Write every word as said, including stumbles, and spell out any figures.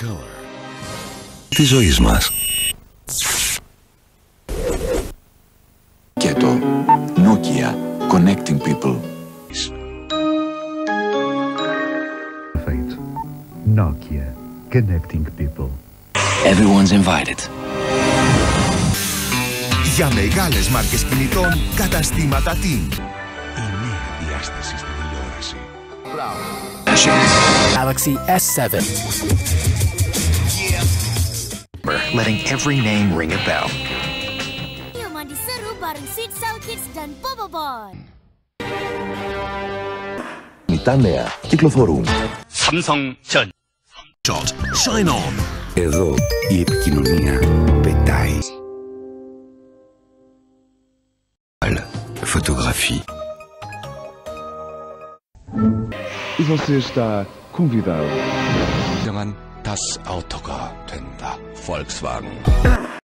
color. Της ζωής μας. Και το Nokia Connecting People. Nokia Connecting People. Everyone's invited. Για μεγάλες μάρκες κινητών, καταστήματα τι. Η νέα διάσταση στην τηλεόραση. Galaxy S seven. Letting every name ring a bell. Mandi seru bareng Sweet Sour Kids dan Bobo Boy. Τα νέα κυκλοφορούν. Samsung Shot. Shine on. Εδώ η επικοινωνία πετάει. Fotografie. Você está convidado. Das Auto가 된다. Volkswagen.